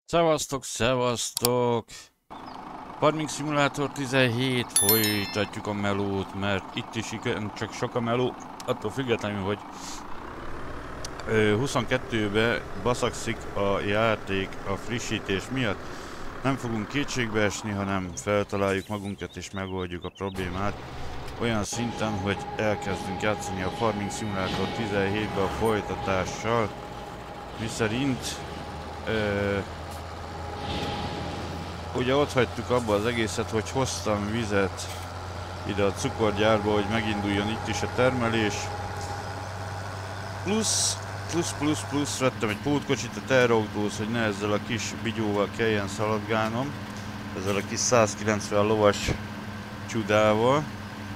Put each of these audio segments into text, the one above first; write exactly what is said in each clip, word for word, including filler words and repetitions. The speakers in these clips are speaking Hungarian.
Szevasztok, szevasztok! Farming Simulator tizenhét, folytatjuk a melót, mert itt is igen, csak sok a meló, attól függetlenül, hogy ö, huszonkettőbe baszakszik a játék a frissítés miatt. Nem fogunk kétségbe esni, hanem feltaláljuk magunkat és megoldjuk a problémát olyan szinten, hogy elkezdünk játszani a Farming Simulator tizenhétbe a folytatással, miszerint ö, ugye ott hagytuk abba az egészet, hogy hoztam vizet ide a cukorgyárba, hogy meginduljon itt is a termelés. Plusz, plusz, plusz, plusz vettem egy pótkocsit a teherautóhoz, hogy ne ezzel a kis bigyóval kelljen szaladgálnom. Ezzel a kis százkilencven lovas csodával.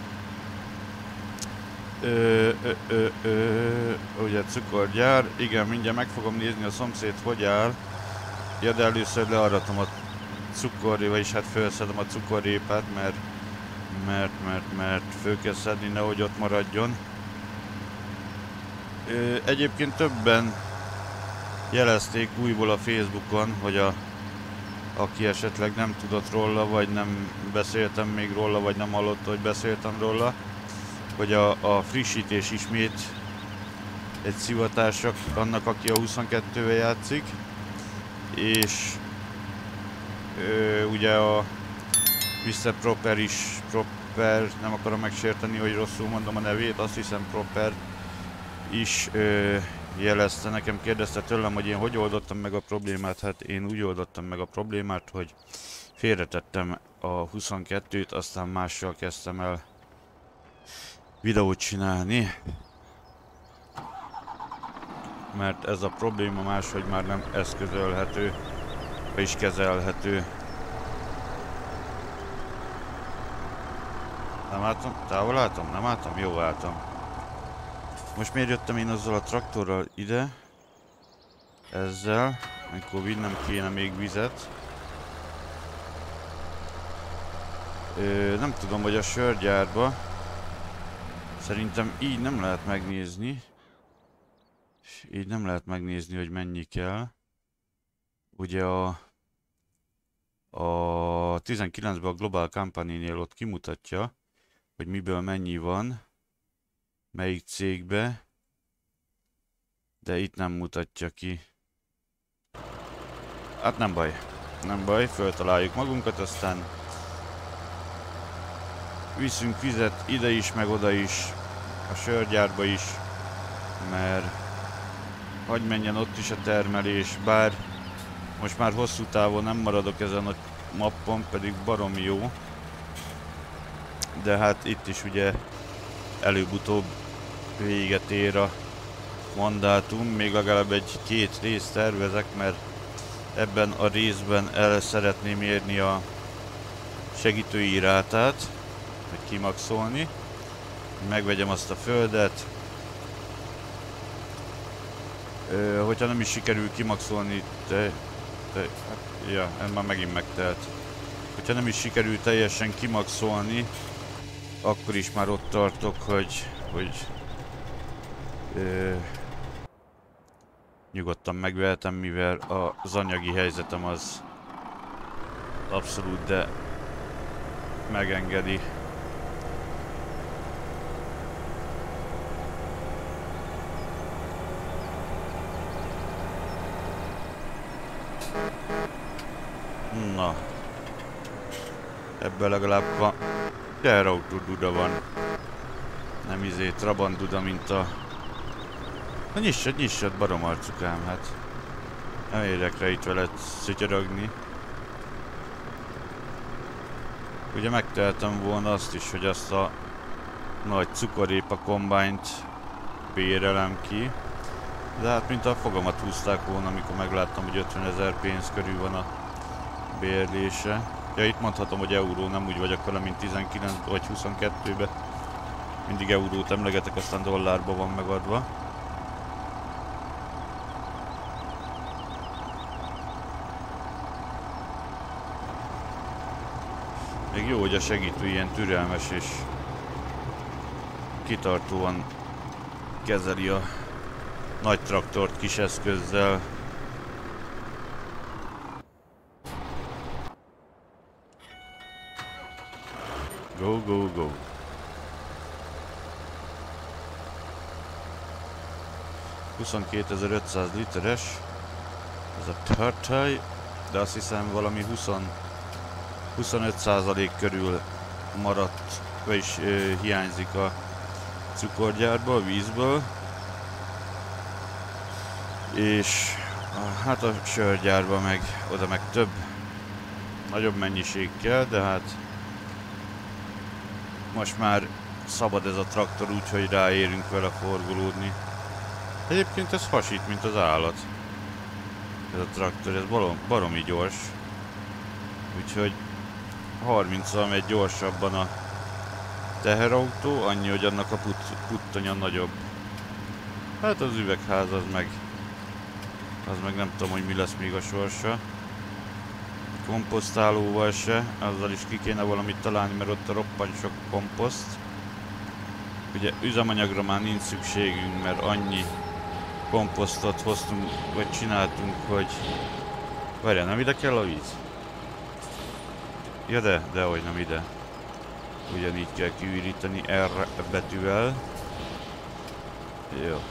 Ö, ö, ö, ö, ugye cukorgyár. Igen, mindjárt meg fogom nézni a szomszéd hogy áll. Ja, de először learatom a cukorré, vagyis hát felszedem a cukorrépát, mert, mert, mert, mert föl kell szedni, nehogy ott maradjon. Ö, egyébként többen jelezték újból a Facebookon, hogy a, aki esetleg nem tudott róla, vagy nem beszéltem még róla, vagy nem hallotta, hogy beszéltem róla, hogy a, a frissítés ismét egy szivatásra annak, aki a huszonkettővel játszik, és Ö, ugye a miszter Proper is, Proper, nem akarom megsérteni, hogy rosszul mondom a nevét, azt hiszem Proper is ö, jelezte nekem, kérdezte tőlem, hogy én hogy oldottam meg a problémát. Hát én úgy oldottam meg a problémát, hogy félretettem a huszonkettőt, aztán mással kezdtem el videót csinálni, mert ez a probléma máshogy már nem eszközölhető, és kezelhető. Nem álltam? Távol álltam? Nem álltam? Jó álltam. Most miért jöttem én azzal a traktorral ide? Ezzel, amikor vinnem kéne még vizet. Ö, nem tudom, hogy a sörgyárba. Szerintem így nem lehet megnézni. Így nem lehet megnézni, hogy mennyi kell. Ugye a... A tizenkilencben a Global Company-nél ott kimutatja, hogy miből mennyi van, melyik cégbe, de itt nem mutatja ki. Hát nem baj, nem baj, föltaláljuk magunkat, aztán viszünk vizet ide is, meg oda is, a sörgyárba is, mert hagy menjen ott is a termelés, bár most már hosszú távon nem maradok ezen a mappon, pedig baromi jó. De hát itt is ugye előbb-utóbb véget ér a mandátum, még legalább egy-két részt tervezek, mert ebben a részben el szeretném érni a segítői rátát, hogy kimaxolni, megvegyem azt a földet. Ö, hogyha nem is sikerül kimaxolni, te, te, hát, ja, ez már megint megtelt. Hogyha nem is sikerül teljesen kimaxolni, akkor is már ott tartok, hogy, hogy ö, nyugodtan megvehetem, mivel az anyagi helyzetem az abszolút, de megengedi. Na, ebben legalább van teherautó duda van. Nem izé Trabant duda, mint a... Na nyissad, nyissad, barom arcukám, hát. Nem érek rá itt veled szütyörögni. Ugye megtehetem volna azt is, hogy azt a nagy cukorépa kombányt bérelem ki. De hát mint a fogamat húzták volna, amikor megláttam, hogy ötvenezer pénz körül van a bérlése. Ja, itt mondhatom, hogy euró, nem úgy vagyok vele, mint tizenkilenc vagy huszonkettőben. Mindig eurót emlegetek, aztán dollárba van megadva. Még jó, hogy a segítő ilyen türelmes és kitartóan kezeli a nagy traktort kis eszközzel. Go, go, go. huszonkétezer-ötszáz literes. Ez a tartály. De azt hiszem valami húsz, huszonöt százalék körül maradt, vagyis ö, hiányzik a cukorgyárból, a vízből. És a, hát a sörgyárban meg, oda meg több, nagyobb mennyiség kell, de hát most már szabad ez a traktor, úgyhogy ráérünk vele forgolódni. Egyébként ez hasít, mint az állat. Ez a traktor, ez barom, baromi gyors. Úgyhogy harminccal megy gyorsabban a teherautó, annyi, hogy annak a put, puttanya nagyobb. Hát az üvegház az meg, az meg nem tudom, hogy mi lesz még a sorsa. Komposztálóval se, azzal is ki kéne valamit találni, mert ott a roppant sok komposzt. Ugye üzemanyagra már nincs szükségünk, mert annyi komposztot hoztunk, vagy csináltunk, hogy... Várjál, nem ide kell a víz? Ja de, dehogy nem ide. Ugyanígy kell kiüríteni R betűvel. Jó.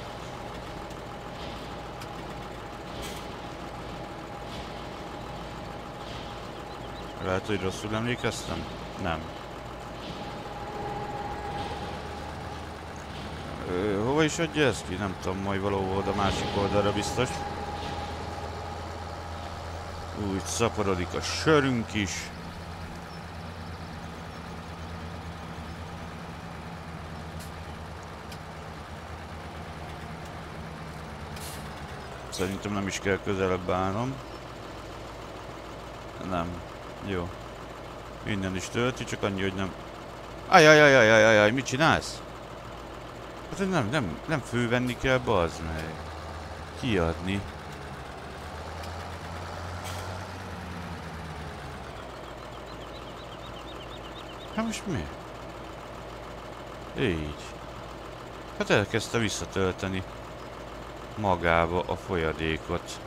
Lehet, hogy rosszul emlékeztem? Nem. Ö, hova is adja ezt ki? Nem tudom, majd valahol a másik oldalra biztos. Úgy szaporodik a sörünk is. Szerintem nem is kell közelebb állnom. Nem. Jó. Innen is tölti, csak annyi, hogy nem... Ajajajajajajaj, mit csinálsz? Hát nem, nem, nem fővenni kell, bazd meg. Kiadni. Hát most mi? Így. Hát elkezdte visszatölteni magába a folyadékot.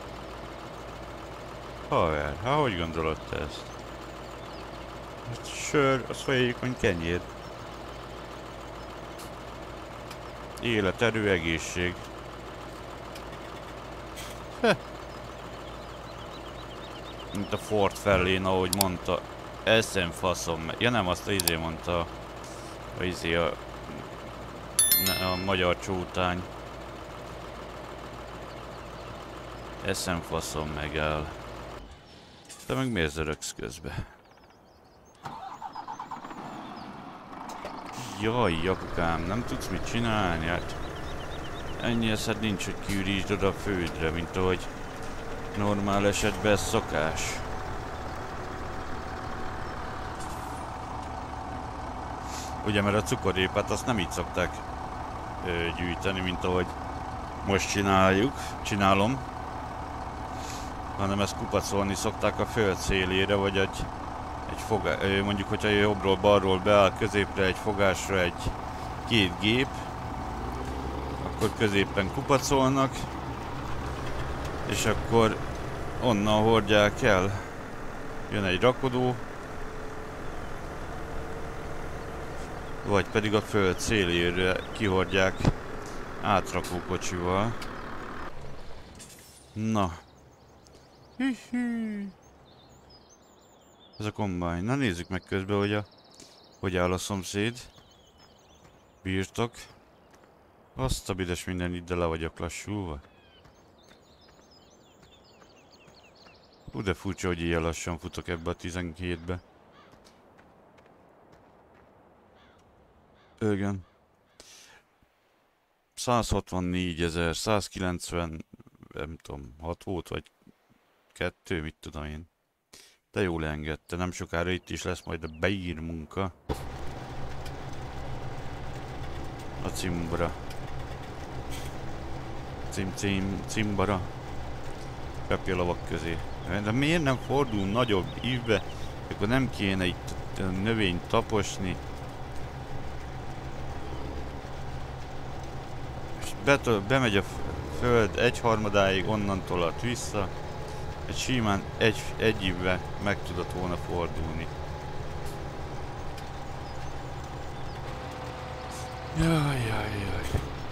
Haver, hát hogy gondolod te ezt? Hát sör, az folyékony kenyér. Élet, erő, egészség. Heh. Mint a Ford Fairlane, ahogy mondta. Eszem faszom. Ja nem, azt a izé mondta. A izé a... Ne, a magyar csótány. Eszem faszom megáll. Te meg miért zörögsz közbe? Jaj, apukám, nem tudsz mit csinálni? Hát ennyi eszed nincs, hogy kiürítsd oda a földre, mint ahogy normál esetben ez szokás. Ugye, mert a cukorrépát azt nem így szokták ö, gyűjteni, mint ahogy most csináljuk, csinálom. Hanem ezt kupacolni szokták a föld szélére, vagy egy, egy fogá... mondjuk, hogyha jobbról, balról beáll középre egy fogásra egy két gép, akkor középen kupacolnak, és akkor onnan hordják el. Jön egy rakodó, vagy pedig a föld szélére kihordják átrakókocsival. Na. Hű-hű. Ez a kombány. Na nézzük meg közben, hogy, a, hogy áll a szomszéd. Birtok. Azt a bides minden, ide le vagyok lassulva. Hú, de furcsa, hogy ilyen lassan futok ebbe a tizenhétbe. Igen. százhatvannégyezer, százkilencven, nem tudom, hat volt, vagy kettő, mit tudom én. De jól engedte, nem sokára itt is lesz majd a beír munka. A cimbra. Cim, cim, cimbara. Kapja a lovak közé. De miért nem fordul nagyobb ívbe? Akkor nem kéne itt a növényt taposni. Betől, bemegy a föld egyharmadáig, onnan tolat vissza. Egy simán egy, egy évben meg tudott volna fordulni. Jaj, jaj, jaj.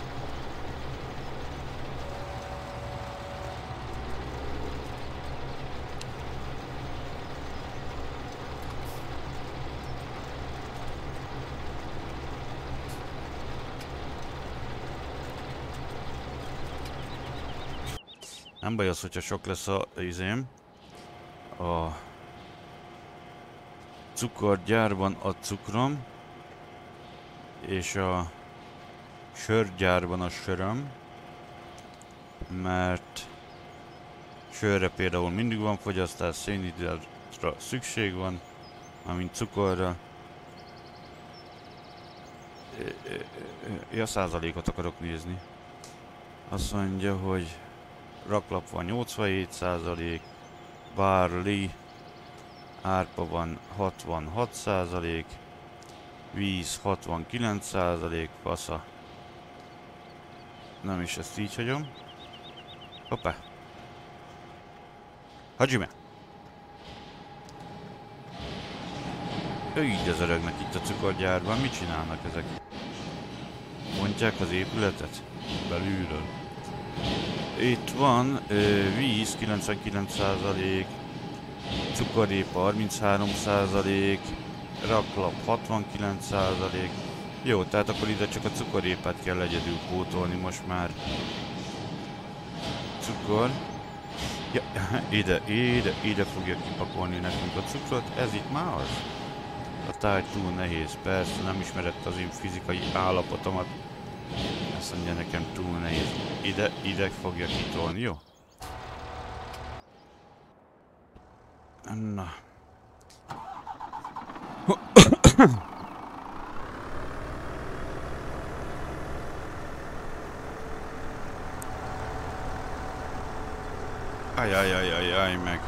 Nem baj az, hogyha sok lesz a izém. A cukorgyárban a cukrom, és a sörgyárban a söröm, mert sörre például mindig van fogyasztás, szénhidrátra szükség van, amint cukorra. Ja, százalékot akarok nézni. Azt mondja, hogy raklap van nyolcvanhét százalék, barley, árpa van hatvanhat százalék, víz hatvankilenc százalék, fasza. Nem is ezt így hagyom. Hoppá. Hadzsime! Ő így az örögnek itt a cukorgyárban. Mit csinálnak ezek? Bontják az épületet? Belülről. Itt van ö, víz kilencvenkilenc százalék, cukorépa harminchárom százalék, raklap hatvankilenc százalék. Jó, tehát akkor ide csak a cukorépát kell egyedül pótolni most már. Cukor. Ja, ide, ide, ide fogja kipakolni nekünk a cukrot. Ez itt már az? A táj túl nehéz, persze, nem ismerett az én fizikai állapotomat. Ezt mondja nekem túl nehéz. Ide, ide fogja kitolni, jó? Na. Ajajajajaj, meg.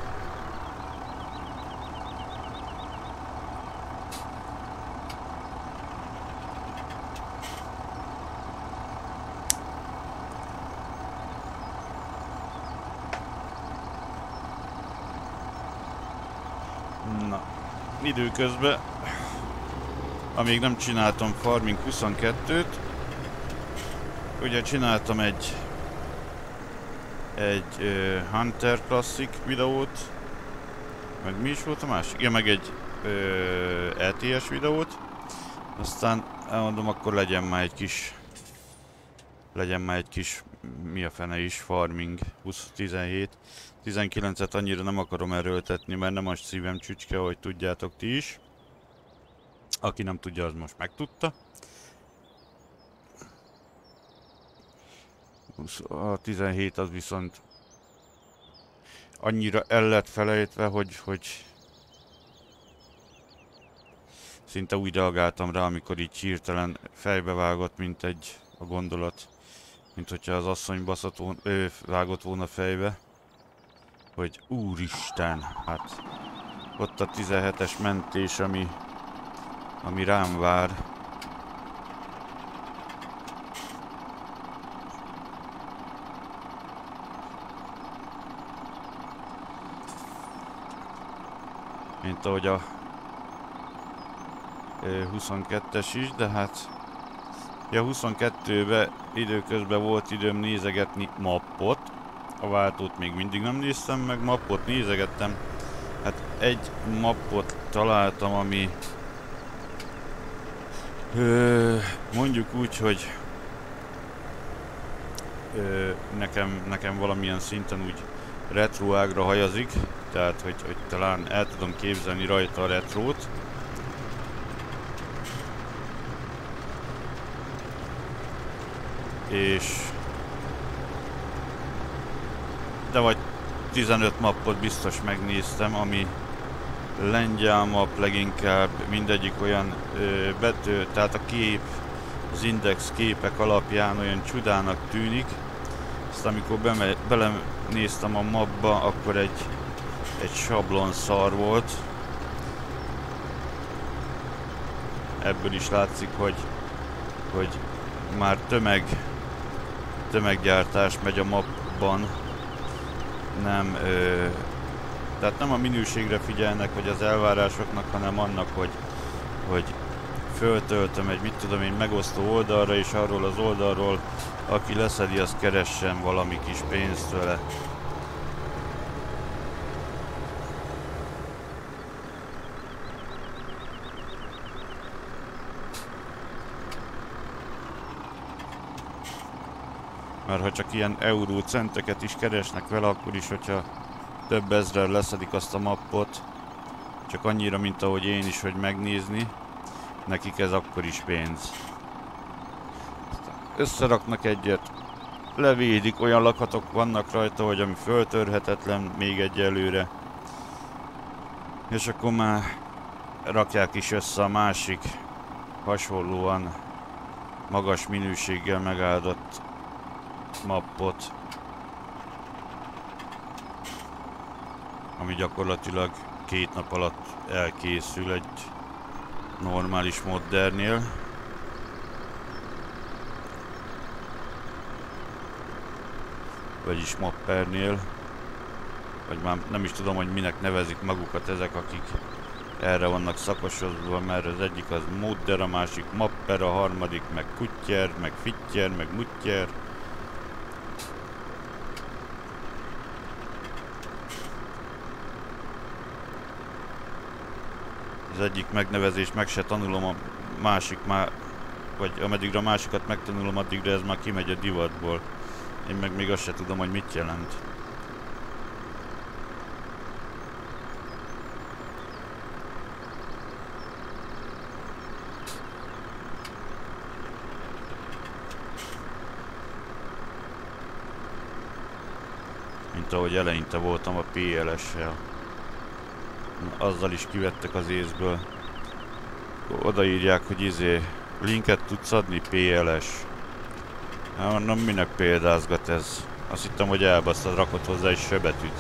Na, időközben, amíg nem csináltam Farming huszonkettőt, ugye csináltam egy egy uh, Hunter Classic videót, meg mi is volt a másik? Ja, meg egy uh, é té es videót, aztán elmondom, akkor legyen már egy kis legyen már egy kis, mi a fene is, Farming húsz tizenhét. tizenkilencet annyira nem akarom erőltetni, mert nem az szívem csücske, hogy tudjátok ti is. Aki nem tudja, az most megtudta. A tizenhét az viszont annyira el lett felejtve, hogy, hogy szinte úgy reagáltam rá, amikor így hirtelen fejbevágott, mint egy a gondolat, mint hogyha az asszony baszott volna, ő vágott volna fejbe, hogy úristen, hát ott a tizenhetes mentés, ami, ami rám vár. Mint ahogy a huszonkettes is, de hát ja, huszonkettőben időközben volt időm nézegetni mappot. A váltót még mindig nem néztem meg, mappot nézegettem. Hát egy mappot találtam, ami ö, mondjuk úgy, hogy ö, nekem, nekem valamilyen szinten úgy retro ágra hajazik, tehát hogy, hogy talán el tudom képzelni rajta a retrót. És de vagy tizenöt mappot biztos megnéztem, ami lengyel mapp leginkább, mindegyik olyan ö, bető, tehát a kép, az index képek alapján olyan csodának tűnik. Azt amikor belenéztem a mapba, akkor egy, egy sablon szar volt. Ebből is látszik, hogy, hogy már tömeg, tömeggyártás megy a mapban. Nem, ö, tehát nem a minőségre figyelnek, hogy az elvárásoknak, hanem annak, hogy, hogy föltöltöm egy, mit tudom én, megosztó oldalra, és arról az oldalról, aki leszedi, az keressen valami kis pénzt vele. Mert ha csak ilyen euró centeket is keresnek vele, akkor is, hogyha több ezren leszedik azt a mappot, csak annyira, mint ahogy én is, hogy megnézni, nekik ez akkor is pénz. Összeraknak egyet, levédik, olyan lakhatok vannak rajta, hogy ami föltörhetetlen még egyelőre. És akkor már rakják is össze a másik hasonlóan magas minőséggel megáldott mappot, ami gyakorlatilag két nap alatt elkészül egy normális moddernél. Vagyis mappernél. Vagy már nem is tudom, hogy minek nevezik magukat ezek, akik erre vannak szakosodva, mert az egyik az modder, a másik mapper, a harmadik meg kuttyer, meg fittyer, meg muttyer. Az egyik megnevezést meg se tanulom, a másik már, vagy ameddigre a másikat megtanulom, addigra ez már kimegy a divatból. Én meg még azt se tudom, hogy mit jelent. Mint ahogy eleinte voltam a pé el es-sel. Azzal is kivettek az észből. Odaírják, hogy izé, linket tudsz adni, pé el es. Hát mondom, minek példázgat ez? Azt hittem, hogy elbasztad, rakott hozzá egy sebetűt.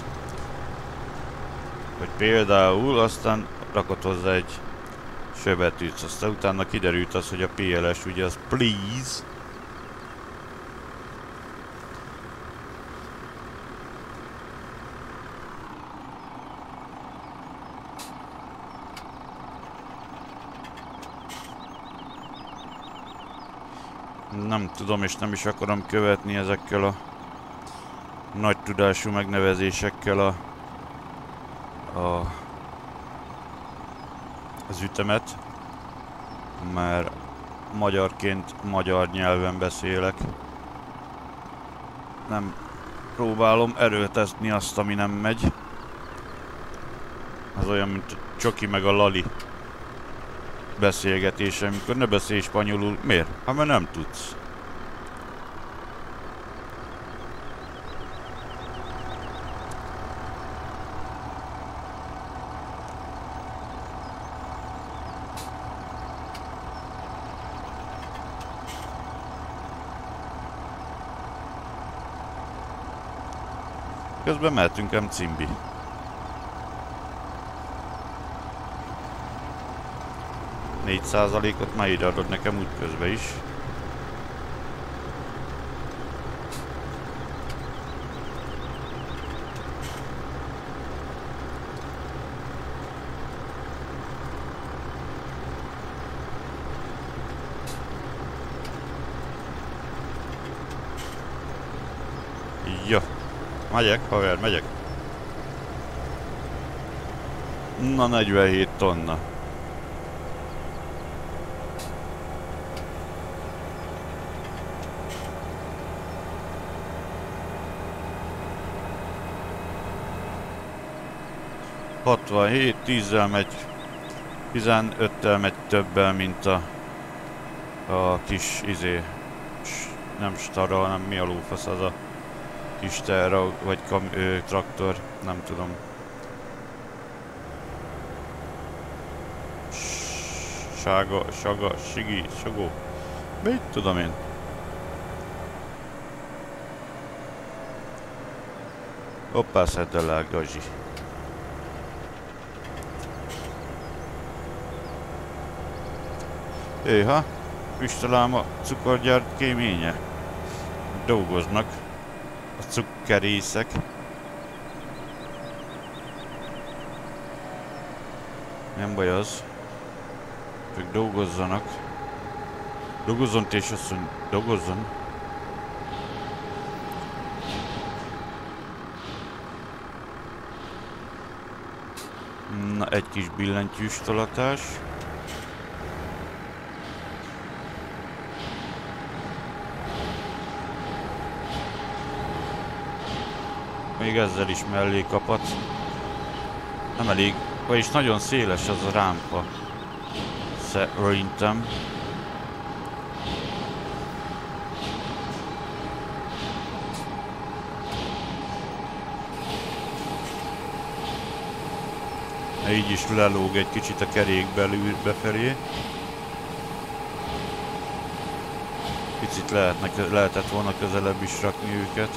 Hogy például, aztán rakott hozzá egy sebetűt. Aztán utána kiderült az, hogy a pé el es ugye az please. Nem tudom, és nem is akarom követni ezekkel a nagy tudású megnevezésekkel a, a, az ütemet, mert magyarként magyar nyelven beszélek. Nem próbálom erőltetni azt, ami nem megy. Az olyan, mint a Csoki meg a Lali beszélgetése, amikor ne beszélj spanyolul. Miért? Hát mert nem tudsz. Közben mehetünk ám cimbi. négy százalékot már ide adod nekem útközben is. Jó. Megyek, haver, megyek. Na, negyvenhét tonna. hatvanhét, tízzel megy, tizenöttel megy többel, mint a, a kis izé, nem stara, hanem mi a lófasz az a kis terra, vagy kam, ö, traktor, nem tudom. Sága, saga, sigi, sagó, mit tudom én. Hoppá, szedd el a gazsi. Éha, üstelám a cukorgyár kéménye. Dolgoznak a cukkerészek. Nem baj az. Ők dolgozzanak. Dolgozzon, és azt mondja, dolgozzon. Na, egy kis billentyűs tolatás. Még ezzel is mellé kapat. Nem elég, vagyis nagyon széles az a rámpa. Szerintem. Így is lelóg egy kicsit a kerék belül befelé. Picit lehetnek, lehetett volna közelebb is rakni őket.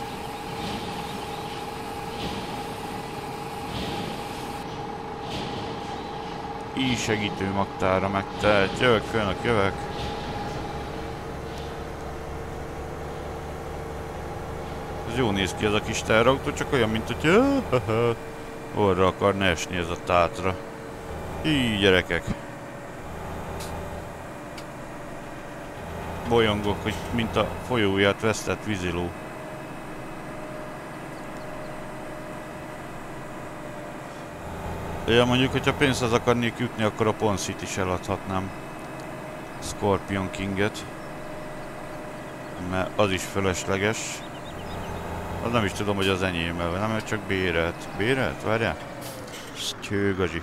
Így segítő magtára megtehet. Jövök, főnök, jövök. Ez jó néz ki ez a kis teherautó, csak olyan, mint hogy orra akarna esni ez a tátra. Így, gyerekek. Bolyongok, hogy mint a folyóját vesztett víziló. Ja, mondjuk, hogyha pénzhez akarnék jutni, akkor a Ponsit is eladhatnám. Scorpion Kinget. Mert az is fölösleges. Az nem is tudom, hogy az enyém el, nem, csak bérelt. Bérelt? Várjál? Sztyőgazsi.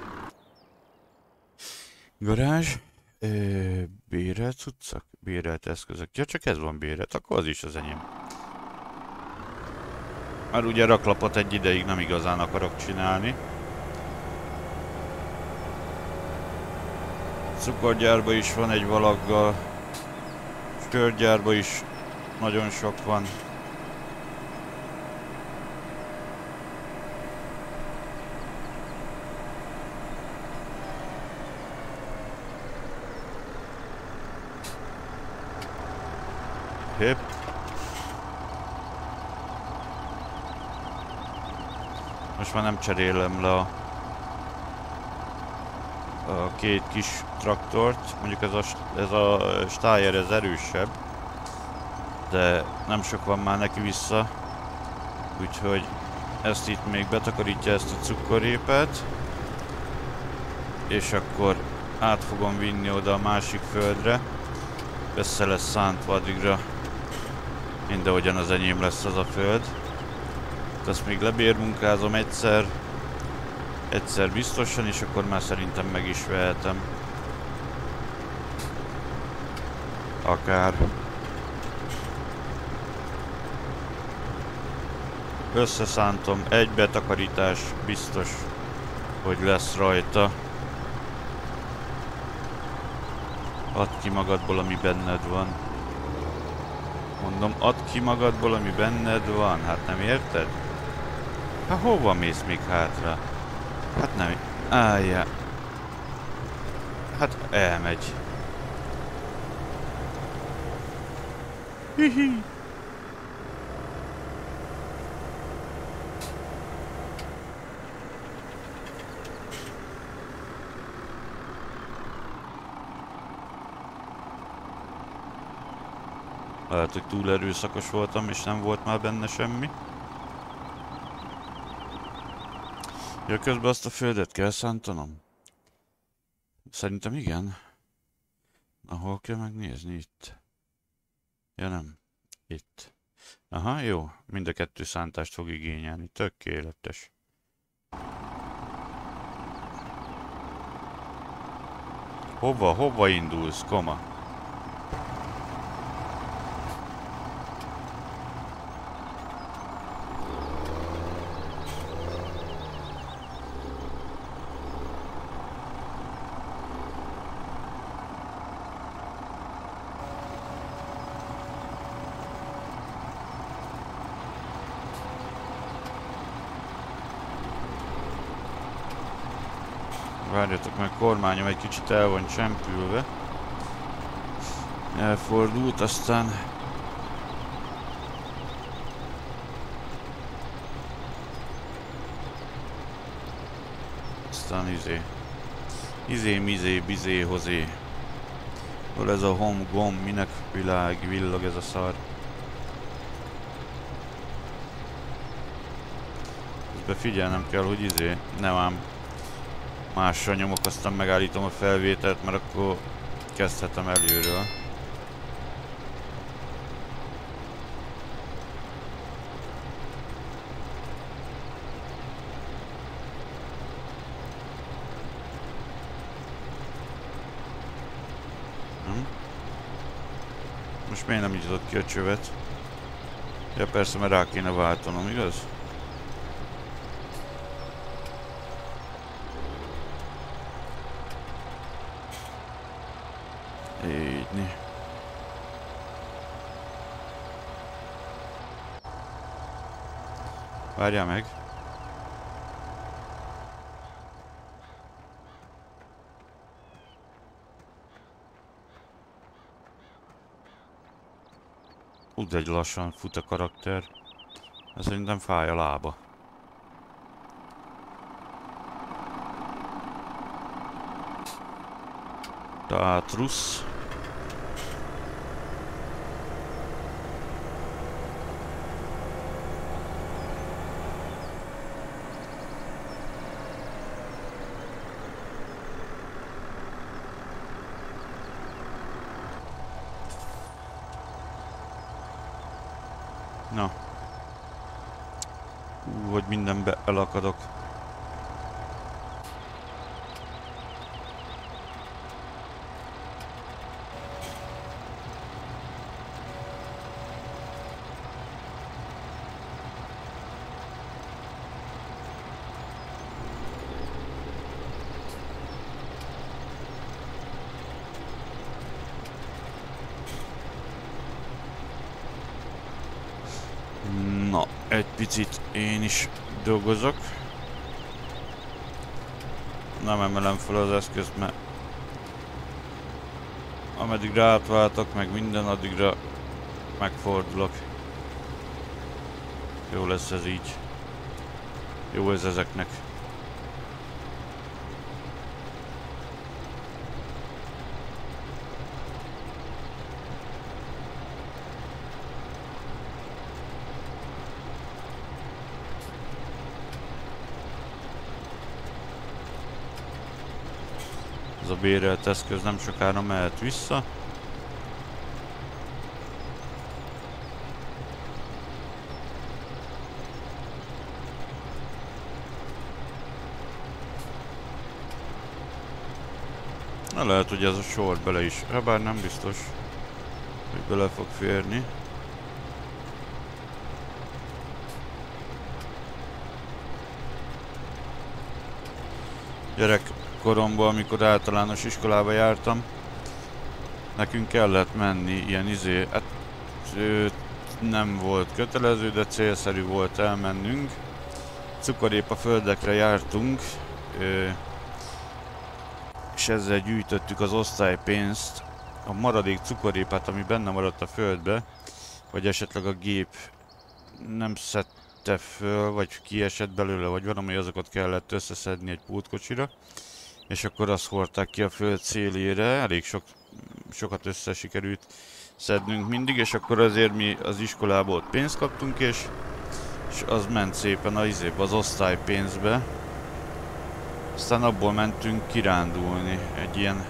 Garázs. Ö, bérelt cuccak? Bérelt eszközök. Ja, csak ez van bérelt, akkor az is az enyém. Már ugye raklapot egy ideig nem igazán akarok csinálni. Cukorgyárban is van egy valaggal. Sörgyárban is nagyon sok van. Hép. Most már nem cserélem le a, a két kis traktort. Mondjuk ez a, ez a Steyr ez erősebb, de nem sok van már neki vissza. Úgyhogy ezt itt még betakarítja, ezt a cukorrépet. És akkor át fogom vinni oda a másik földre. Össze lesz szántva addigra. Mindenhogyan az enyém lesz az a föld. Ezt még lebérmunkázom egyszer. Egyszer biztosan, és akkor már szerintem meg is vehetem. Akár. Összeszántom, egy betakarítás biztos, hogy lesz rajta. Add ki magadból, ami benned van. Mondom, add ki magadból, ami benned van. Hát nem érted? Hát hova mész még hátra? Hát nem... Álljá. Hát elmegy. Hihi. Lehet, hogy túl erőszakos voltam, és nem volt már benne semmi. Ja, közben azt a földet kell szántanom? Szerintem igen. Ahol kell megnézni? Itt. Ja nem. Itt. Aha, jó. Mind a kettő szántást fog igényelni. Tökéletes. Hova, hova indulsz, koma? Várjatok meg, kormányom egy kicsit el van csempülve. Elfordult, aztán... Aztán izé... Izé, mizé, bizé, hozé. Hol ez a hom, gom, minek világ, villog ez a szar. Közben figyelnem kell, hogy izé, nem ám másra nyomok, aztán megállítom a felvételt, mert akkor kezdhetem előről. Hm? Most miért nem nyitott ki a csövet? Ja persze, mert rá kéne váltanom, igaz? Így. Várjál meg. Úgy egy lassan fut a karakter. Ez szerintem fáj a lába. Tátrusz. Na. Ú, hogy mindenbe elakadok. Na, egy picit én is dolgozok. Nem emelem fel az eszközt, mert ameddigre átváltok meg minden, addigra megfordulok. Jó lesz ez így. Jó ez ezeknek. Ez a bérelt eszköz nem sokára mehet vissza. Na lehet, hogy ez a sor bele is, ha bár nem biztos, hogy bele fog férni. Gyerekkoromban, amikor általános iskolába jártam, nekünk kellett menni ilyen izé, hát nem volt kötelező, de célszerű volt elmennünk. Cukorépa földekre jártunk, és ezzel gyűjtöttük az osztálypénzt, a maradék cukorépát, ami benne maradt a földbe, vagy esetleg a gép nem szedte föl, vagy kiesett belőle, vagy valami, azokat kellett összeszedni egy pótkocsira, és akkor azt hordták ki a föld szélére, elég sok, sokat össze sikerült szednünk mindig, és akkor azért mi az iskolából ott pénzt kaptunk, és, és az ment szépen a izébe, az osztálypénzbe. Aztán abból mentünk kirándulni, egy ilyen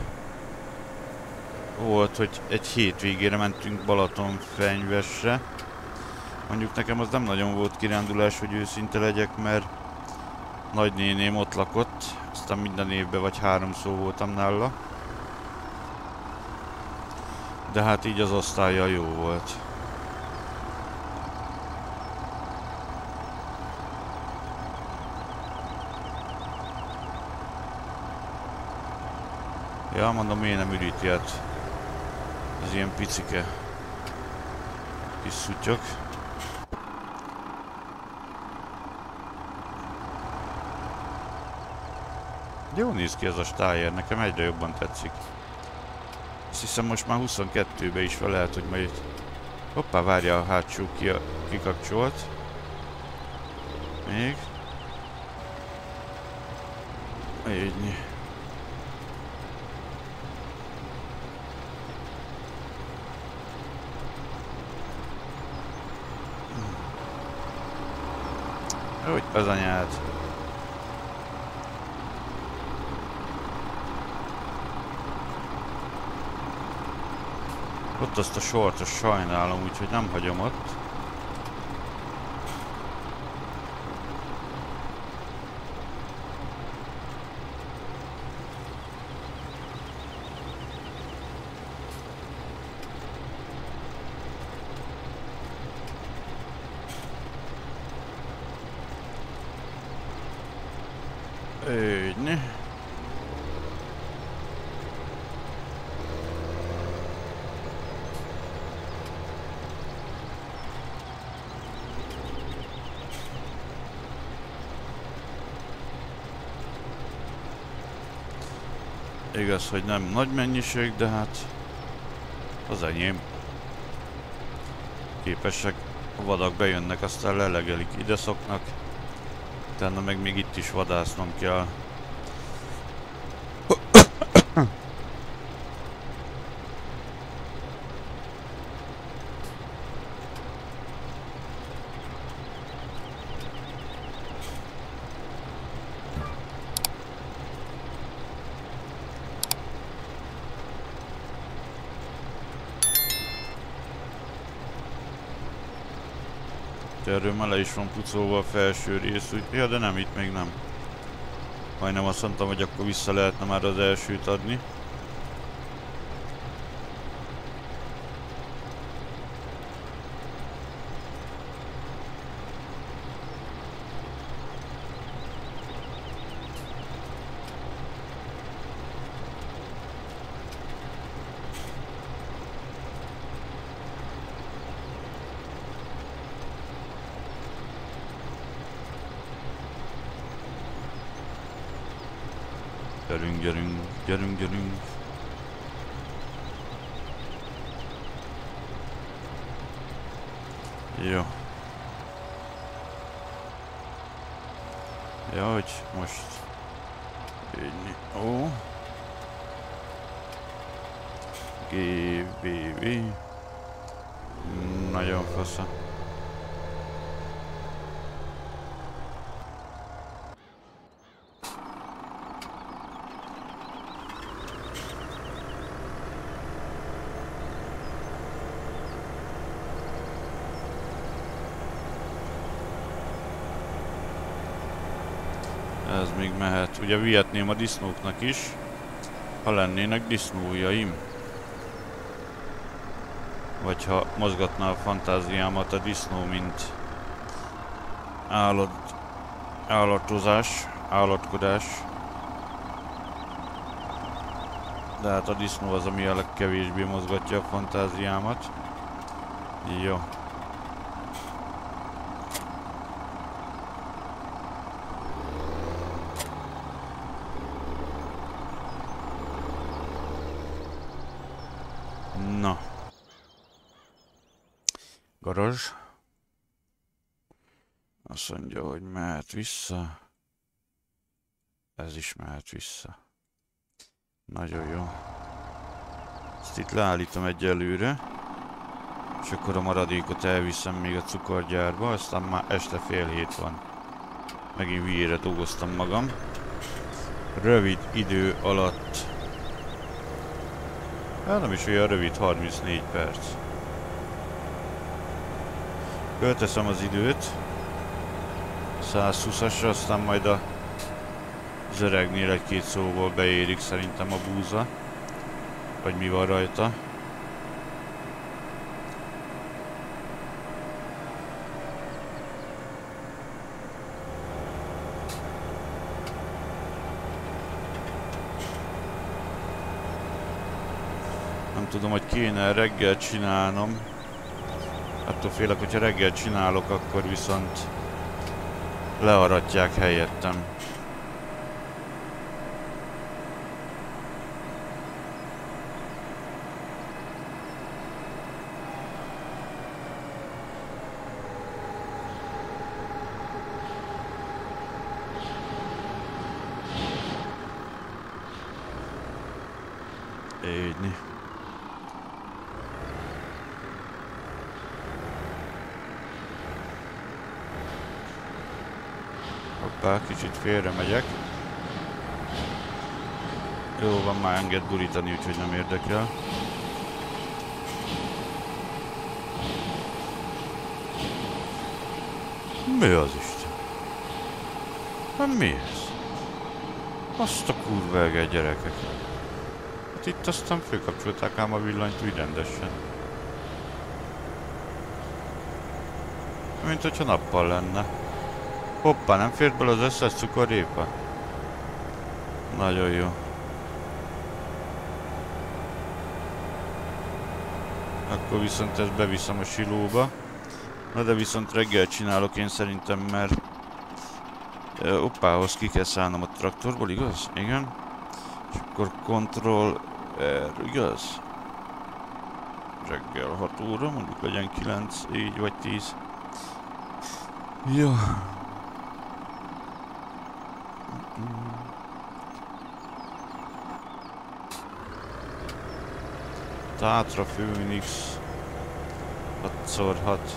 volt, hogy egy hétvégére mentünk Balatonfenyvesre. Mondjuk nekem az nem nagyon volt kirándulás, hogy őszinte legyek, mert nagynéném ott lakott, aztán minden évben vagy háromszor voltam nála. De hát így az osztállyal jó volt. Ja, mondom, miért nem üríti át. Ez ilyen picike kis szutyok. Jó néz ki ez a stájer, nekem egyre jobban tetszik. Azt hiszem most már huszonkettőbe is fel lehet, hogy majd... Hoppá, várja, a hátsó ki a... kikapcsolt. Még. Így. Ez anyád. Ott azt a sortot sajnálom, úgyhogy nem hagyom ott. Ügyni. Igaz, hogy nem nagy mennyiség, de hát az enyém. Képesek, a vadak bejönnek, aztán lelegelik, ide szoknak. Utána meg még itt is vadásznom kell. Erről már le is van pucolva a felső rész, úgy... Ja, de nem, itt még nem. Majdnem azt mondtam, hogy akkor vissza lehetne már az elsőt adni. Gyerünk, gyerünk, gyerünk, gyerünk. Jó. Ja, hogy most... Így... Ó. gé bé vé. Nagyon fasza. Ez még mehet. Ugye vihetném a disznóknak is, ha lennének disznójaim. Vagy ha mozgatná a fantáziámat a disznó, mint állat, állatozás, állatkodás. De hát a disznó az, ami a legkevésbé mozgatja a fantáziámat. Jó. Na. Garázs. Azt mondja, hogy mehet vissza. Ez is mehet vissza. Nagyon jó. Ezt itt leállítom egyelőre. És akkor a maradékot elviszem még a cukorgyárba, aztán már este fél hét van. Megint hülyére dolgoztam magam. Rövid idő alatt. Hát nem is olyan rövid, harmincnégy perc. Fölteszem az időt. száz húszasra, aztán majd a az öregnél egy-két szóval beérik szerintem a búza. Vagy mi van rajta. Nem tudom, hogy kéne reggel csinálnom. Attól félek, hogyha reggel csinálok, akkor viszont learatják helyettem. Égyni. Hoppá, kicsit félre megyek. Jó van, már enged gurítani, úgyhogy nem érdekel. Mi az Isten? Hát mi ez? Azt a kurva eget, gyerekek. Hát itt aztán fölkapcsolták ám a villanyt úgy rendesen. Mint hogyha nappal lenne. Hoppá, nem fért bele az összes cukorrépa? Nagyon jó. Akkor viszont ezt beviszem a silóba. Na de viszont reggel csinálok én szerintem, mert hoppához ki kell szállnom a traktorból, igaz? Igen. És akkor Ctrl R, igaz? Reggel hat óra, mondjuk legyen kilenc, így vagy tíz. Jó. Tatra Phoenix hat hat.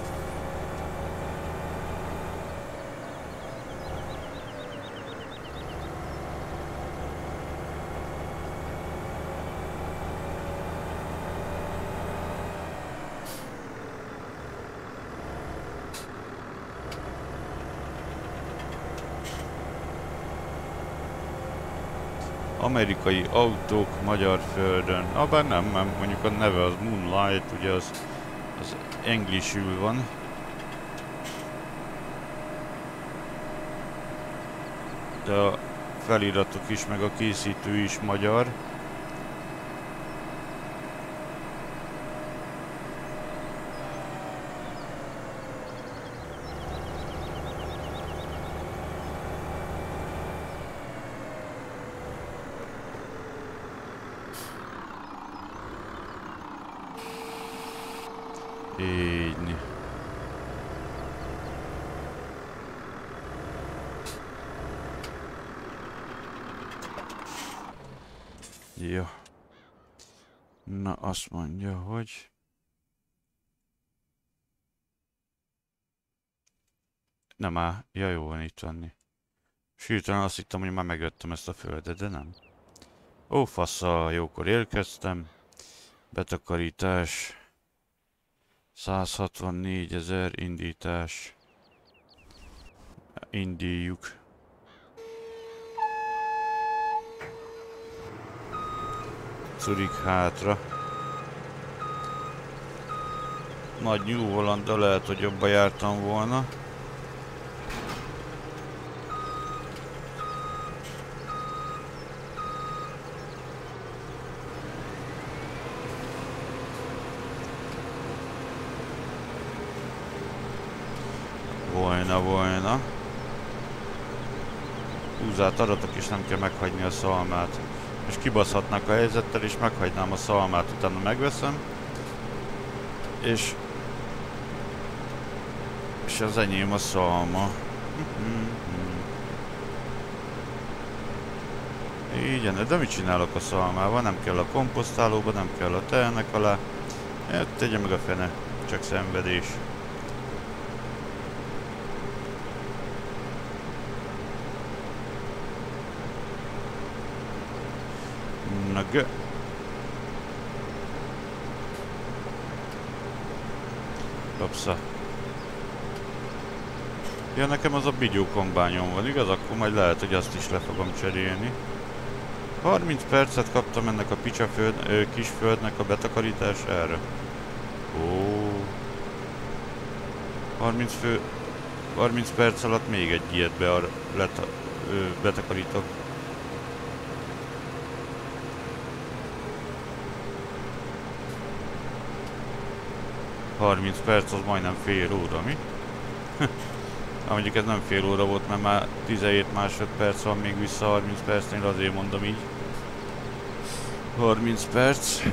Amerikai autók magyar földön. Ah, bár nem, nem, mondjuk a neve az Moonlight, ugye az, az englishül van. De a feliratok is, meg a készítő is magyar. Így. Jó. Na, azt mondja, hogy... Nem áll. Ja, jó van itt venni. Sírtelen azt hittem, hogy már megvettem ezt a földet, de nem. Ó, fassa, jókor érkeztem. Betakarítás. száz hatvannégy ezer indítás. Indíjuk. Curik hátra. Nagy New Holland-dal lehet, hogy jobban jártam volna. Volna, volna. Húzát adatok, és nem kell meghagyni a szalmát. És kibaszhatnak a helyzettel, és meghagynám a szalmát, utána megveszem. És... És az enyém a szalma. Igen, de mit csinálok a szalmával? Nem kell a komposztálóba, nem kell a tehenek alá. Hát tegye meg a fene, csak szenvedés. Na gö. Kapsza. Ja, nekem az a bigyó kombányom van, igaz? Akkor majd lehet, hogy azt is le fogom cserélni. harminc percet kaptam ennek a picsaföld, ö, kisföldnek a betakarítására. Ó. harminc, fő, harminc perc alatt még egy ilyet be a, leta, ö, betakarítok. harminc perc az majdnem fél óra, mi? Ha mondjuk ez nem fél óra volt, mert már tizenhét másodperc van még vissza harminc percnél, azért mondom így. harminc perc.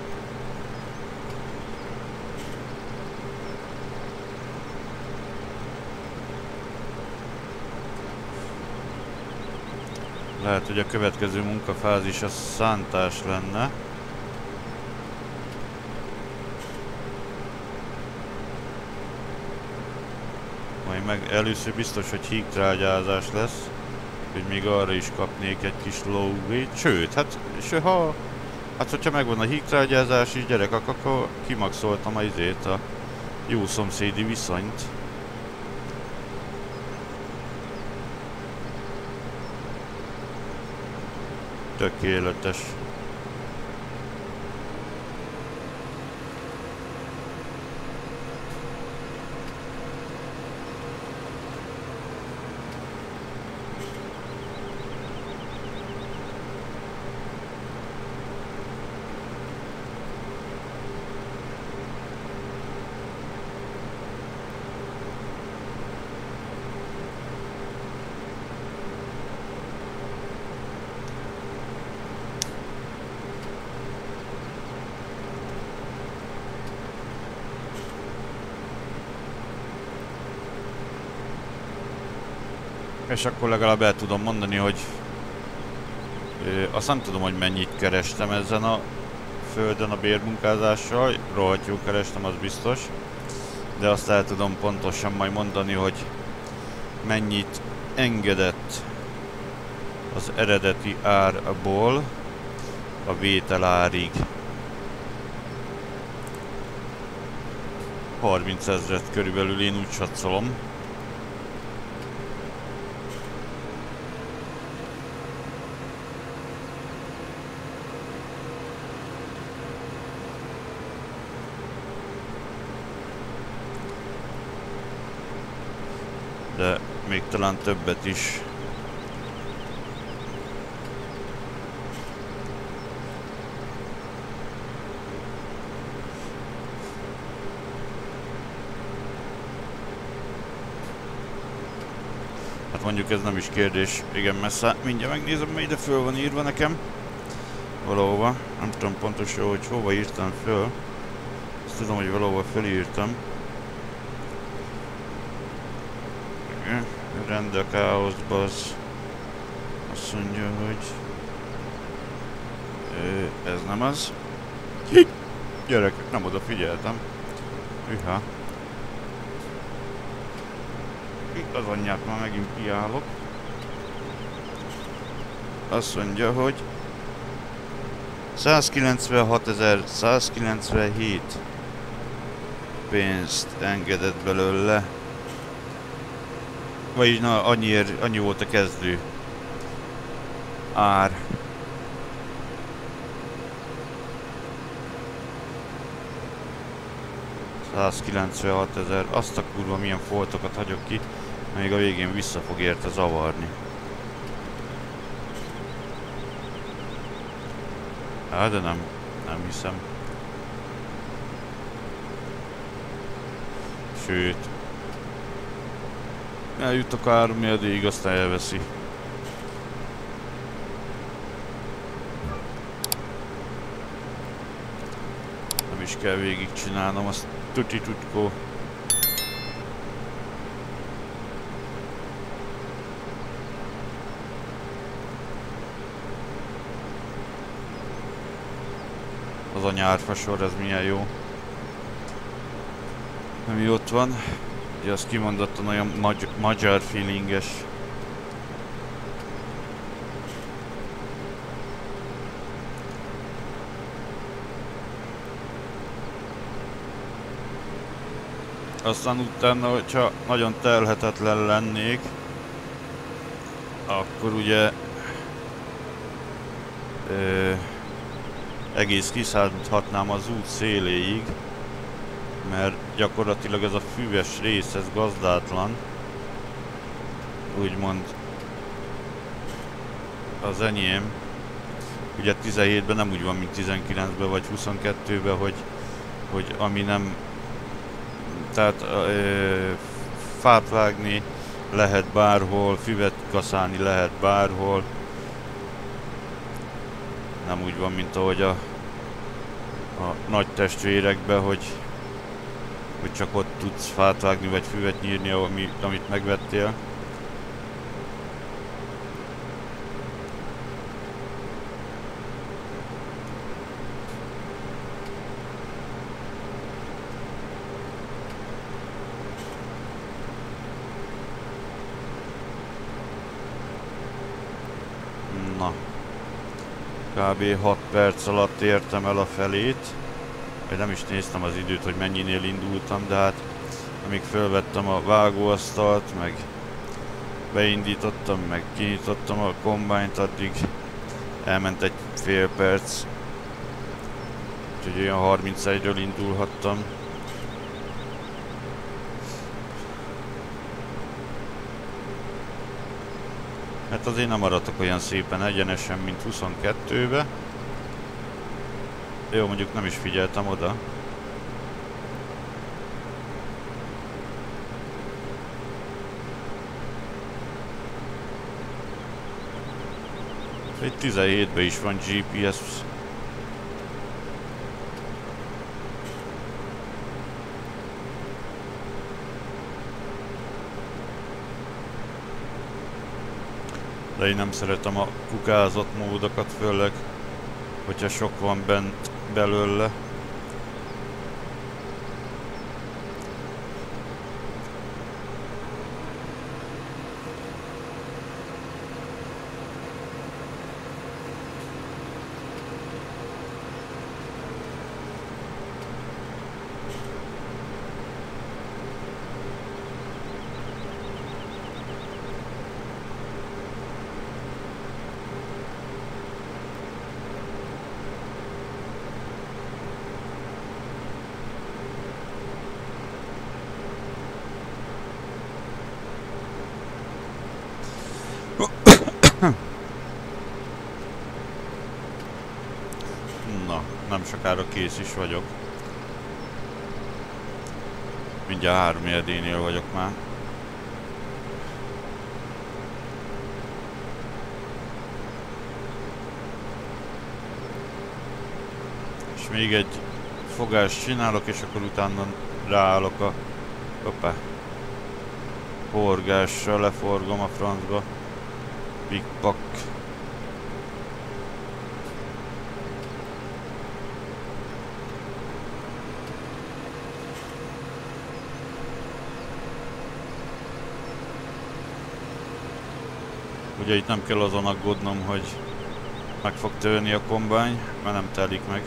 Lehet, hogy a következő munkafázis a szántás lenne. Majd meg először biztos, hogy hígtrágyázás lesz, hogy még arra is kapnék egy kis lóvét. Sőt, hát, ső, ha, hát hogyha megvan a hígtrágyázás is, gyerek, akkor kimaxoltam a izét, a jó szomszédi viszonyt. Tökéletes. És akkor legalább el tudom mondani, hogy ö, azt nem tudom, hogy mennyit kerestem ezen a földön a bérmunkázással. Rohadt jó kerestem, az biztos. De azt el tudom pontosan majd mondani, hogy mennyit engedett az eredeti árból a vételárig. harminc ezret körülbelül, én úgy satszolom. De még talán többet is. Hát mondjuk ez nem is kérdés, igen messze. Mindjárt megnézem, mert ide föl van írva nekem. Valahova. Nem tudom pontosan, hogy hova írtam föl. Azt tudom, hogy valahova fölírtam. Rend a káoszba, az azt mondja, hogy ez nem az. Gyerekek, nem odafigyeltem. Hűha. Itt az anyját már megint kiállok. Azt mondja, hogy százkilencvenhatezer-százkilencvenhét pénzt engedett belőle. Vagyis na, annyiért, annyi volt a kezdő ár. százkilencvenhatezer. Azt a kurva milyen foltokat hagyok ki, még a végén vissza fog érte zavarni. Hát, de nem, nem hiszem. Sőt. Eljut a káromjegyig, aztán elveszi. Nem is kell végigcsinálnom, azt tuti tutkó. Az a nyárfasor, ez milyen jó. Ami ott van. Ugye az kimondottan olyan magy magyar feelinges. Aztán utána, hogyha nagyon telhetetlen lennék, akkor ugye ö, egész kiszállhatnám az út széléig, mert gyakorlatilag ez a füves rész, ez gazdátlan, úgymond az enyém. Ugye tizenhétben nem úgy van, mint tizenkilencben vagy huszonkettőben, hogy, hogy ami nem, tehát ö, fát vágni lehet bárhol, füvet kaszálni lehet bárhol. Nem úgy van, mint ahogy a, a nagy testvérekben, hogy hogy csak ott tudsz fát vágni, vagy füvet nyírni, ami, amit megvettél. Na. Kb. hat perc alatt értem el a felét. Vagy nem is néztem az időt, hogy mennyinél indultam, de hát amíg felvettem a vágóasztalt, meg beindítottam, meg kinyitottam a kombányt, addig elment egy fél perc. Úgyhogy olyan harmincegyről indulhattam. Hát azért nem maradtak olyan szépen egyenesen, mint huszonkettőbe. Jó, mondjuk nem is figyeltem oda. Itt tizenhétben is van gé pé es. De én nem szeretem a kukázott módokat, főleg, hogyha sok van bent belőle. Na, nem sokára kész is vagyok. Mindjárt három edénél vagyok már. És még egy fogást csinálok, és akkor utána ráállok a hoppá, forgással, leforgom a francba. Big Pack. Ugye itt nem kell azon aggódnom, hogy meg fog törni a kombány, mert nem telik meg.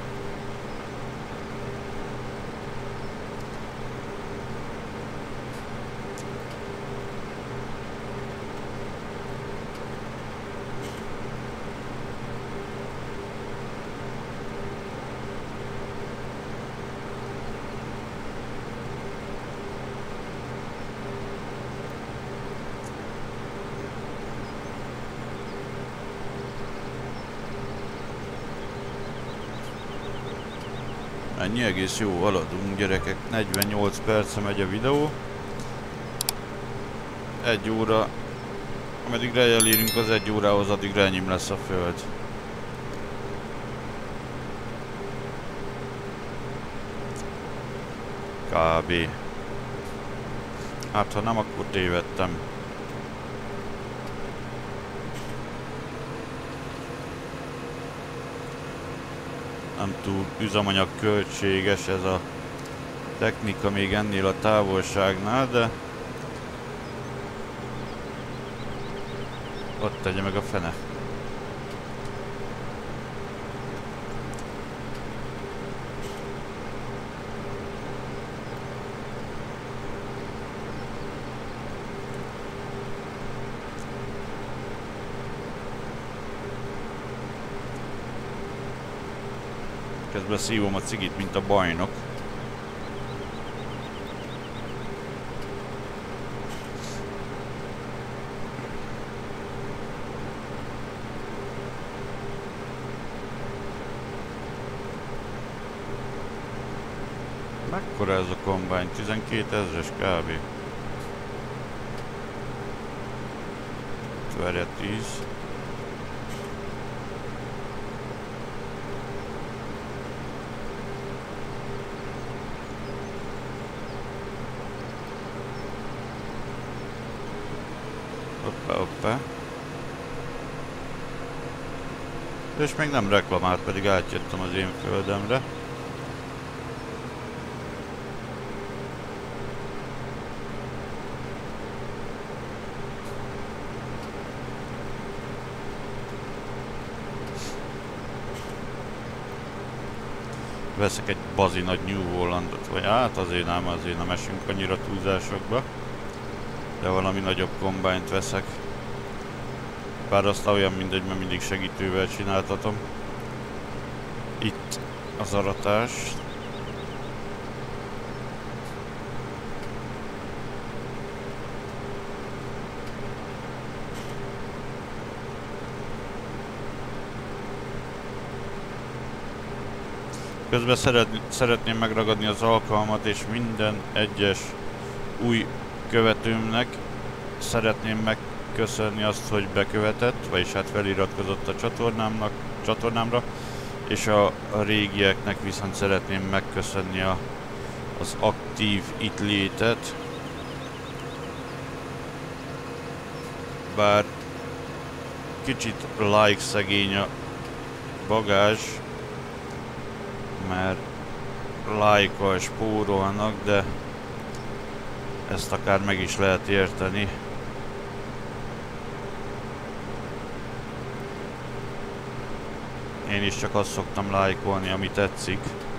Ennyi, egész jó haladunk, gyerekek. negyvennyolc perce megy a videó. Egy óra, ameddig elérünk az egy órához, addig enyém lesz a föld. Kb. Hát ha nem, akkor tévedtem. Nem túl üzemanyag költséges ez a technika még ennél a távolságnál, de ott tegye meg a fene. Közben szívom a cigit, mint a bajnok. Mekkora ez a kombány? tizenkétezres kb. Verje tíz. Hoppá, hoppá. És még nem reklamált, pedig átjöttem az én földemre. veszek egy bazi nagy New Hollandot, vagy hát azért nem, azért nem esünk annyira túlzásokba. De valami nagyobb kombányt veszek. Bár azt olyan mindegy, mert mindig segítővel csináltatom. Itt az aratás. Közben szeret, szeretném megragadni az alkalmat, és minden egyes új követőmnek szeretném megköszönni azt, hogy bekövetett, vagyis hát feliratkozott a csatornámnak, csatornámra, és a, a régieknek viszont szeretném megköszönni a, az aktív itt létet. Bár kicsit like szegény a bagázs, mert like-kal spórolnak, de ezt akár meg is lehet érteni. Én is csak azt szoktam lájkolni, ami tetszik.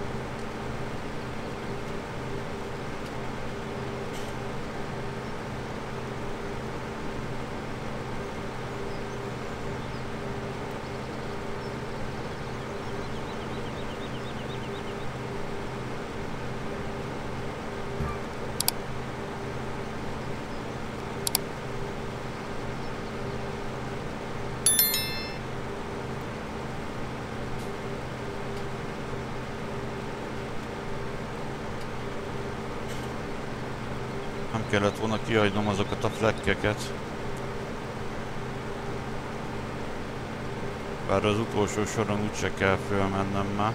Nem kellett volna kihagynom azokat a flekkeket. Bár az utolsó soron úgyse kell fölmennem már.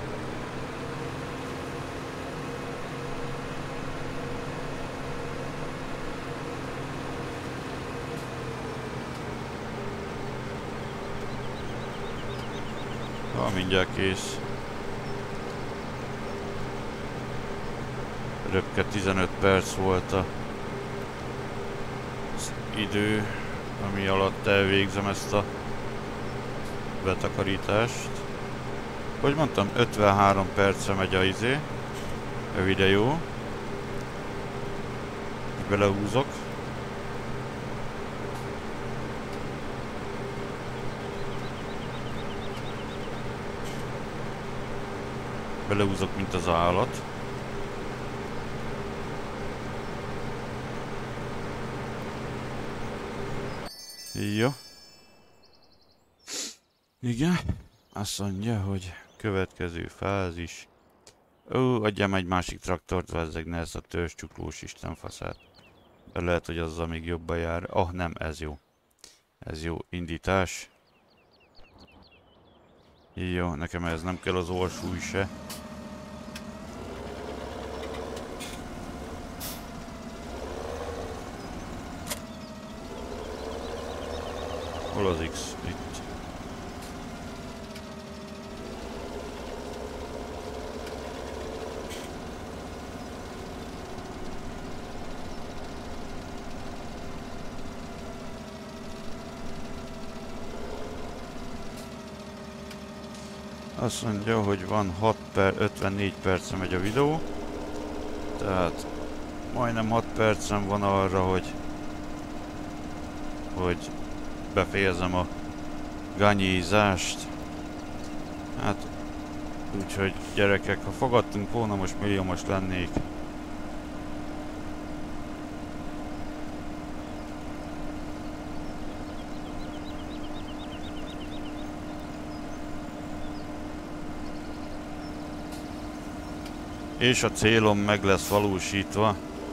Ha, mindjárt kész. Röpke tizenöt perc volt az idő, ami alatt elvégzem ezt a betakarítást. Hogy mondtam, ötvenhárom percre megy a izé, a videó. Belehúzok. Belehúzok, mint az állat. Jó. Igen. Azt mondja, hogy következő fázis. Ó, adjam egy másik traktort, vazzeg, ne ezt a törzscsuklós istenfaszát. De lehet, hogy azzal még jobban jár. Ah, nem, ez jó. Ez jó indítás. Jó, nekem ez nem kell az orsúly se. Hol az X? Itt. Azt mondja, hogy van hat per ötvennégy perce megy a videó. Tehát majdnem hat percem van arra, hogy hogy befejezem a ganyízást. Hát úgyhogy gyerekek, ha fogadtunk volna, most milliómos lennék. És a célom meg lesz valósítva.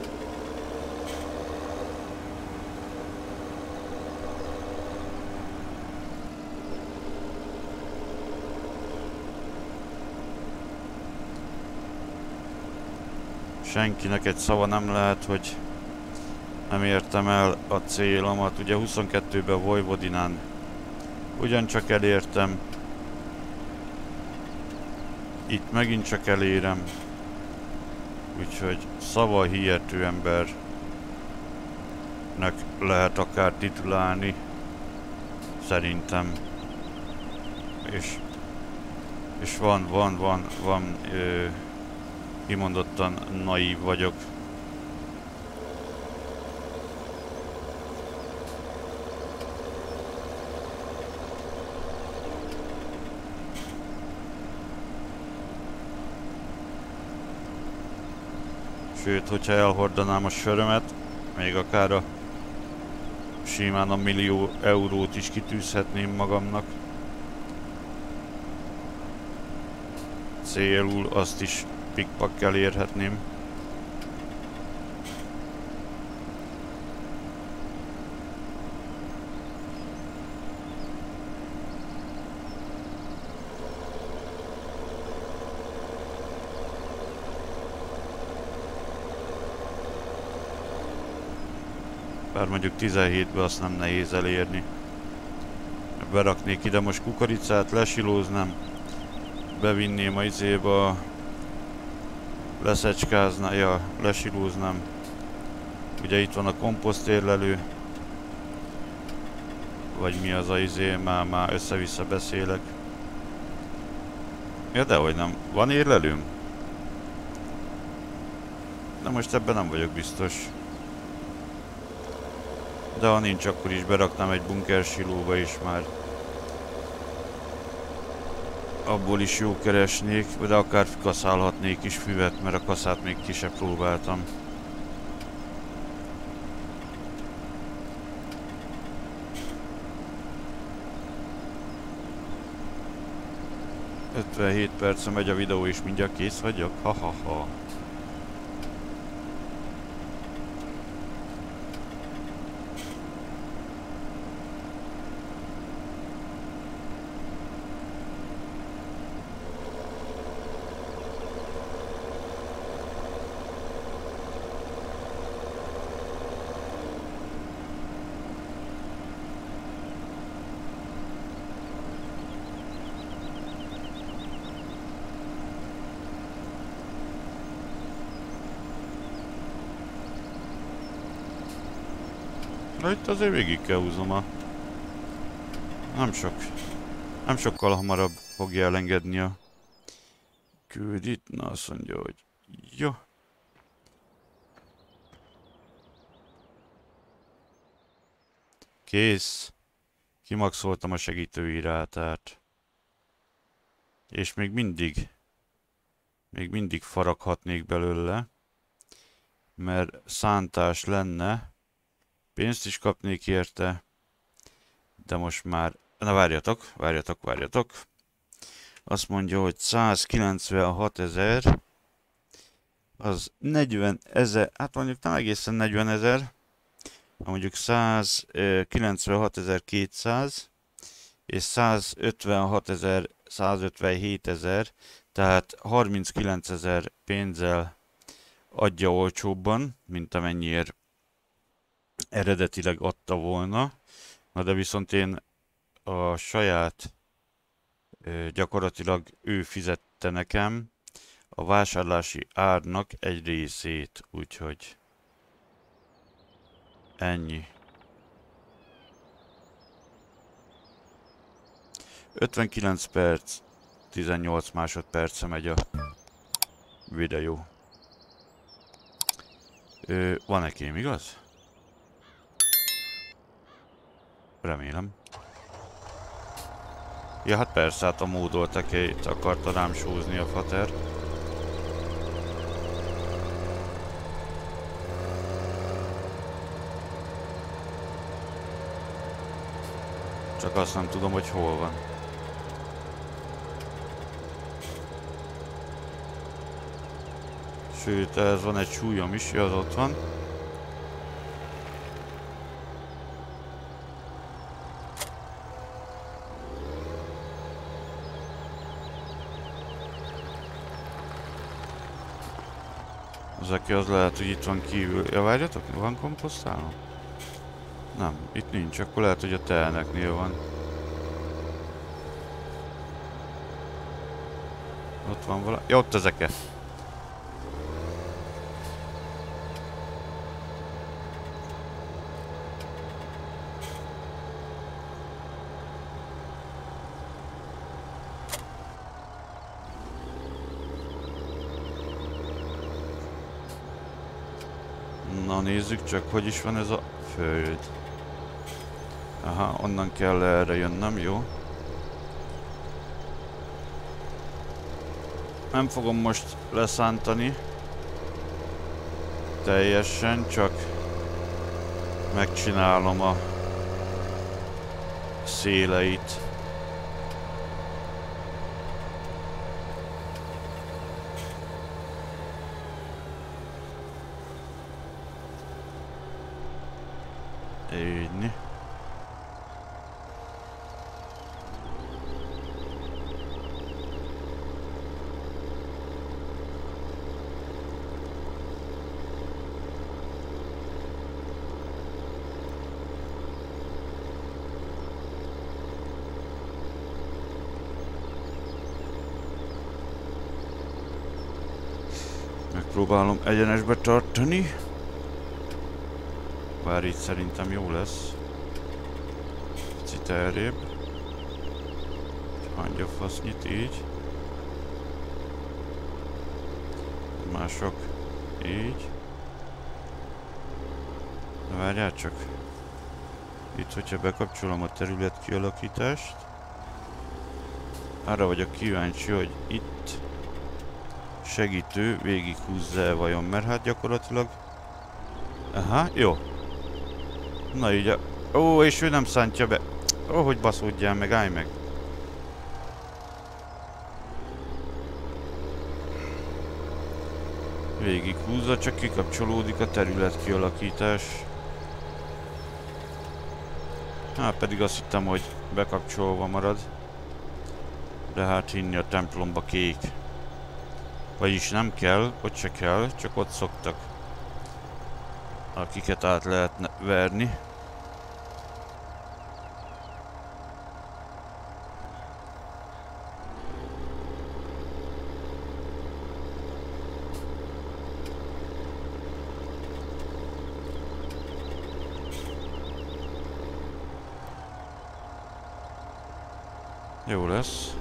Senkinek egy szava nem lehet, hogy nem értem el a célomat. Ugye huszonkettőben Vojvodinán ugyancsak elértem. Itt megint csak elérem. Úgyhogy szavahihető embernek lehet akár titulálni. Szerintem. És És van, van, van, van, ö, kimondottan naív vagyok. Sőt, hogyha elhordanám a sörömet, még akár a simán a millió eurót is kitűzhetném magamnak. Célul azt is pikpakkel érhetném. Bár mondjuk tizenhétben azt nem nehéz elérni. Beraknék ide most kukoricát, lesilóznám, bevinném a izéba, leszecskáznám, ja, lesilóznám. Ugye itt van a komposztérlelő. Vagy mi az a izé, már, már össze-vissza beszélek. Ja, dehogy nem. Van érlelőm? De most ebben nem vagyok biztos. De ha nincs, akkor is beraknám egy bunkersilóba is már. Abból is jó keresnék, de akár kaszálhatnék is füvet, mert a kaszát még ki se próbáltam. ötvenhét perce megy a videó és mindjárt kész vagyok? Ha-ha-ha. Na itt azért végig kell húznom a... Nem sok... Nem sokkal hamarabb fogja elengedni a... Küldit, na azt mondja, hogy... Jó. Kész. Kimaxoltam a segítőirátát. És még mindig... Még mindig faraghatnék belőle. Mert szántás lenne. Pénzt is kapnék érte. De most már... Na várjatok, várjatok, várjatok. Azt mondja, hogy százkilencvenhat ezer. Az negyven ezer. Hát mondjuk nem egészen negyven ezer. Mondjuk százkilencvenhat ezer kétszáz. És százötvenhat ezer, százötvenhét ezer. Tehát harminckilenc ezer pénzzel adja olcsóbban, mint amennyiért eredetileg adta volna. Na de viszont én a saját, gyakorlatilag ő fizette nekem a vásárlási árnak egy részét, úgyhogy ennyi. ötvenkilenc perc, tizennyolc másodperce megy a videó. Ö, van-e kém, igaz? Remélem. Ja, hát persze, hát a módoltakét akarta rám sózni a fater. Csak azt nem tudom, hogy hol van. Sőt, ez van egy súlyom is, az ott van. Az aki az lehet, hogy itt van kívül. Ja, várjatok, van komposztáló? Nem, itt nincs, akkor lehet, hogy a teheneknél van. Ott van valami. Ja, ott ezeket. nézzük csak, hogy is van ez a föld. Aha, onnan kell erre jönnöm, jó. Nem fogom most leszántani teljesen, csak megcsinálom a széleit. Így. Megpróbálom egyenesbe tartani. Bár így szerintem jó lesz. Picit elrébb. Hangya fasznyit így. Mások így. Na várjál csak. Itt, hogyha bekapcsolom a terület kialakítást. Arra vagyok kíváncsi, hogy itt segítő végighúzza-e vajon, mert hát gyakorlatilag... Aha, jó. Na így a... Ó, és ő nem szántja be. Ó, hogy baszódjál meg, állj meg. Végighúzza, csak kikapcsolódik a terület kialakítás. Hát pedig azt hittem, hogy bekapcsolva marad. De hát hinni a templomba kék. Vagyis nem kell, ott se kell, csak ott szoktak. Akiket át lehetne verni. Jó lesz.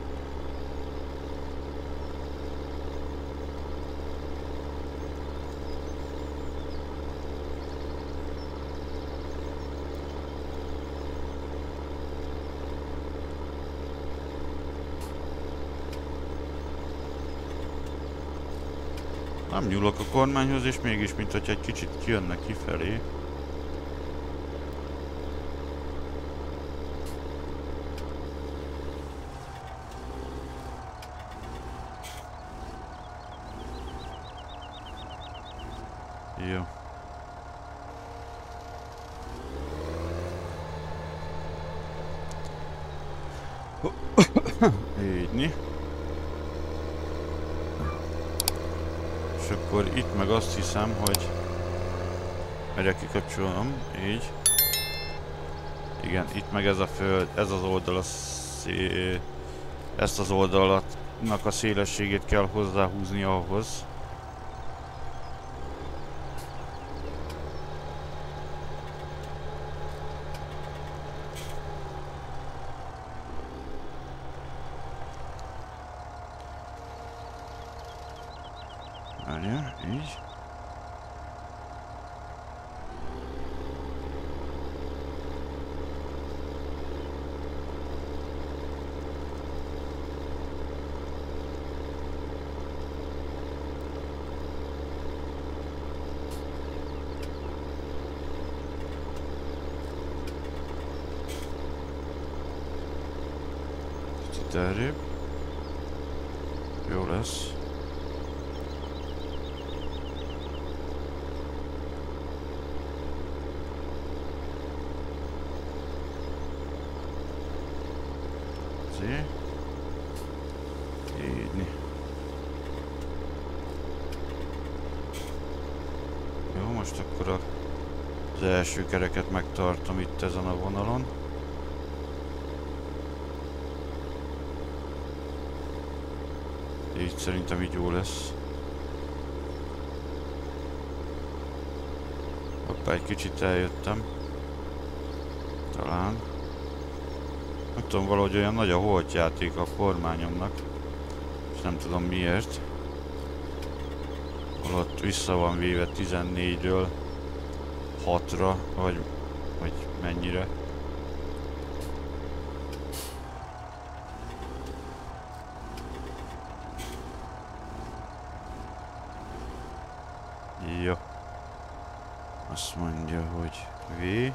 Nem nyúlok a kormányhoz, és mégis, mint hogy egy kicsit kijönnek kifelé. Jó. Így. És akkor itt meg azt hiszem, hogy megyek kikapcsolom, így. Igen, itt meg ez a föld, ez az oldal, a szé... ezt az oldalnak a szélességét kell hozzáhúzni ahhoz. Várja, így. Kicsit elrébb. Jó lesz. Így. Jó, most akkor az első kereket megtartom itt ezen a vonalon. Így szerintem így jó lesz. Hoppá, egy kicsit eljöttem. Talán. Nem tudom, valahogy olyan nagy a holtjáték a kormányomnak. És nem tudom miért. Holott vissza van véve tizennégyről hatra, vagy, vagy mennyire. Jó. Azt mondja, hogy V.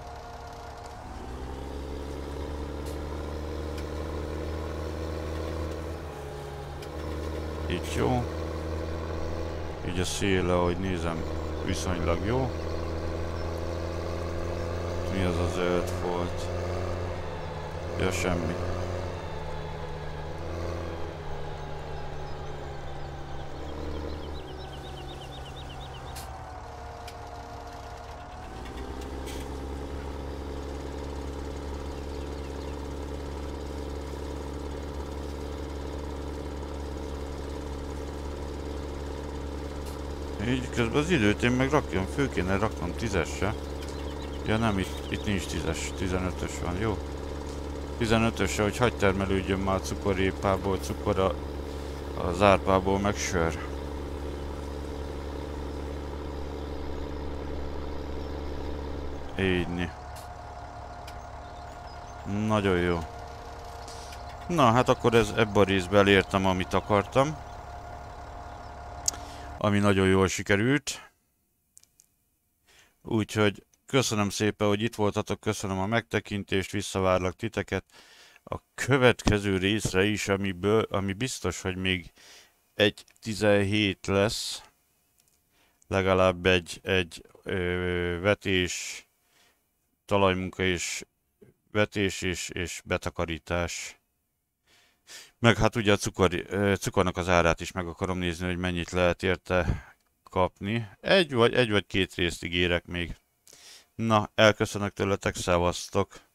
Így jó. Így a széle, ahogy nézem, viszonylag jó. Mi az a zöld folt? Ja, semmi. Így közben az időt én meg rakjam, fő kéne raknom tízesre. Ja nem, itt, itt nincs tízes, tizenötös van, jó? tizenötösre, hogy hagy termelődjön már cukorrépából, cukor a, a zárpából, meg sör. Így. Nagyon jó. Na, hát akkor ez, ebben a részben elértem, amit akartam. Ami nagyon jól sikerült. Úgyhogy köszönöm szépen, hogy itt voltatok, köszönöm a megtekintést, visszavárlak titeket a következő részre is, amiből, ami biztos, hogy még egy tizenhét lesz. Legalább egy, egy ö, vetés, talajmunka és vetés és, és betakarítás. Meg hát ugye a cukor, cukornak az árát is meg akarom nézni, hogy mennyit lehet érte kapni. Egy vagy, egy vagy két részt ígérek még. Na, elköszönök tőletek, szevasztok!